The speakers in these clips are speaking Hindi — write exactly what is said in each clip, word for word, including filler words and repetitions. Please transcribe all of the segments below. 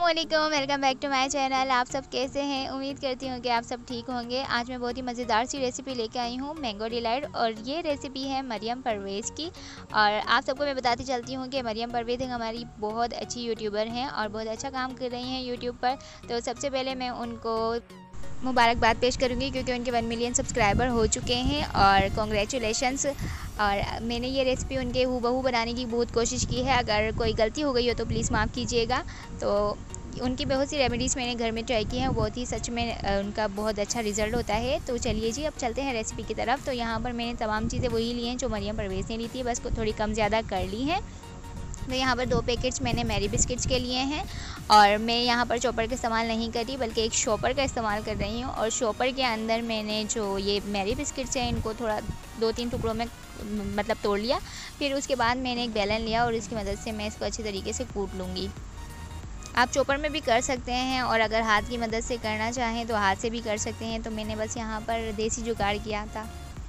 अस्सलामुअलैकुम, welcome back to my channel. आप सब कैसे हैं? उम्मीद करती हूँ कि आप सब ठीक होंगे। आज मैं बहुत ही मज़ेदार सी रेसिपी लेके आई हूँ, मैंगो डिलाइट। और ये रेसिपी है मरियम परवेज़ की। और आप सबको मैं बताती चलती हूँ कि मरियम परवेज़ एक हमारी बहुत अच्छी यूट्यूबर हैं और बहुत अच्छा काम कर रही हैं यूट्यूब पर। तो सबसे पहले मैं उनको मुबारकबाद पेश करूँगी क्योंकि उनके वन मिलियन सब्सक्राइबर हो चुके हैं और कॉन्ग्रेचुलेशंस। और मैंने ये रेसिपी उनके हूबहू बनाने की बहुत कोशिश की है। अगर कोई गलती हो गई हो तो प्लीज़ माफ़ कीजिएगा। तो उनकी बहुत सी रेमेडीज़ मैंने घर में ट्राई की हैं, बहुत ही सच में उनका बहुत अच्छा रिज़ल्ट होता है। तो चलिए जी, अब चलते हैं रेसिपी की तरफ। तो यहाँ पर मैंने तमाम चीज़ें वही ली हैं जो मरियम परवेज़ ने ली थी, बस थोड़ी कम ज़्यादा कर ली हैं। तो यहाँ पर दो पैकेट्स मैंने मैरी बिस्किट्स के लिए हैं और मैं यहाँ पर चॉपर का इस्तेमाल नहीं कर रही बल्कि एक शॉपर का इस्तेमाल कर रही हूँ। और शॉपर के अंदर मैंने जो ये मैरी बिस्किट्स हैं इनको थोड़ा दो तीन टुकड़ों में मतलब तोड़ लिया। फिर उसके बाद मैंने एक बेलन लिया और इसकी मदद से मैं इसको अच्छी तरीके से कूट लूँगी। आप चॉपर में भी कर सकते हैं और अगर हाथ की मदद से करना चाहें तो हाथ से भी कर सकते हैं। तो मैंने बस यहाँ पर देसी जुगाड़ किया था।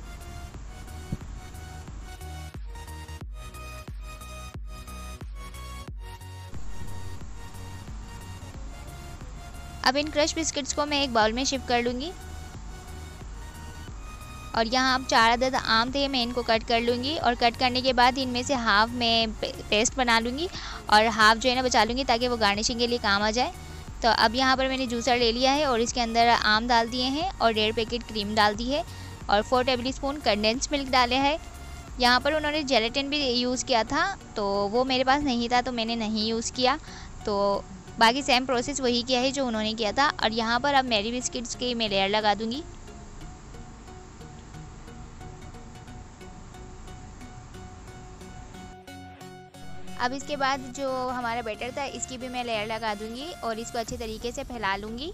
अब इन क्रश बिस्किट्स को मैं एक बाउल में शिफ्ट कर लूँगी। और यहाँ अब चार अदद आम थे, मैं इनको कट कर लूँगी। और कट करने के बाद इनमें से हाफ़ मैं पेस्ट बना लूँगी और हाफ़ जो है ना बचा लूँगी ताकि वो गार्निशिंग के लिए काम आ जाए। तो अब यहाँ पर मैंने जूसर ले लिया है और इसके अंदर आम डाल दिए हैं और डेढ़ पैकेट क्रीम डाल दी है और four tablespoon condense milk डाले हैं। यहाँ पर उन्होंने जेलेटिन भी यूज़ किया था तो वो मेरे पास नहीं था तो मैंने नहीं यूज़ किया। तो बाकी सेम प्रोसेस वही किया है जो उन्होंने किया था। और यहाँ पर अब मैरी बिस्किट्स की मैं लेयर लगा दूँगी। अब इसके बाद जो हमारा बैटर था इसकी भी मैं लेयर लगा दूँगी और इसको अच्छे तरीके से फैला लूँगी।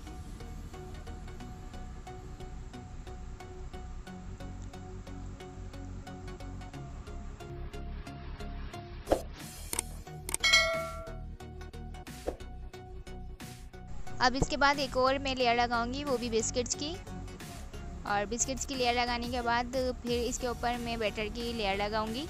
अब इसके बाद एक और मैं लेयर लगाऊंगी, वो भी बिस्किट्स की। और बिस्किट्स की लेयर लगाने के बाद फिर इसके ऊपर मैं बैटर की लेयर लगाऊंगी।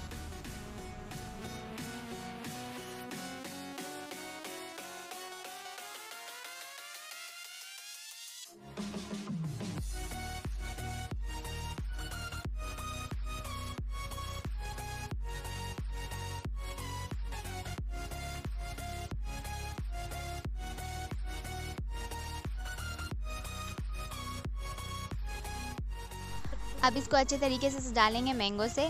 अब इसको अच्छे तरीके से सजा लेंगे मैंगो से।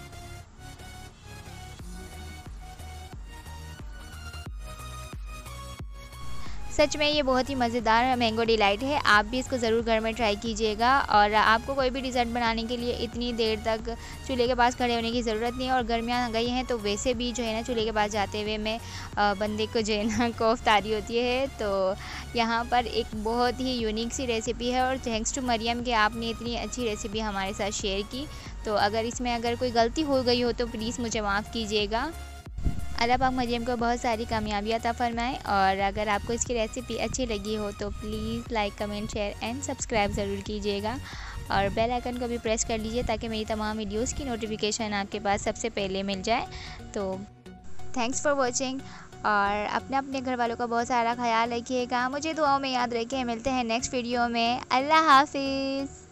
सच में ये बहुत ही मज़ेदार मैंगो डिलाइट है। आप भी इसको ज़रूर घर में ट्राई कीजिएगा। और आपको कोई भी डिज़र्ट बनाने के लिए इतनी देर तक चूल्हे के पास खड़े होने की ज़रूरत नहीं है। और गर्मियाँ आ गई हैं तो वैसे भी जो है ना चूल्हे के पास जाते हुए में बंदे को जो है ना कोफ्त आ रही होती है। तो यहाँ पर एक बहुत ही यूनिक सी रेसिपी है और थैंक्स टू मरियम कि आपने इतनी अच्छी रेसिपी हमारे साथ शेयर की। तो अगर इसमें अगर कोई गलती हो गई हो तो प्लीज़ मुझे माफ़ कीजिएगा। अल्लाह पाक मरियम को बहुत सारी कामयाबियाँ अता फरमाएं। और अगर आपको इसकी रेसिपी अच्छी लगी हो तो please like comment share and subscribe ज़रूर कीजिएगा। और बेल आइकन को भी प्रेस कर लीजिए ताकि मेरी तमाम वीडियोस की नोटिफिकेशन आपके पास सबसे पहले मिल जाए। तो थैंक्स फॉर वॉचिंग और अपने अपने घर वालों का बहुत सारा ख्याल रखिएगा। मुझे दुआओं में याद रखिए। मिलते हैं नेक्स्ट वीडियो में। अल्लाह हाफिज़।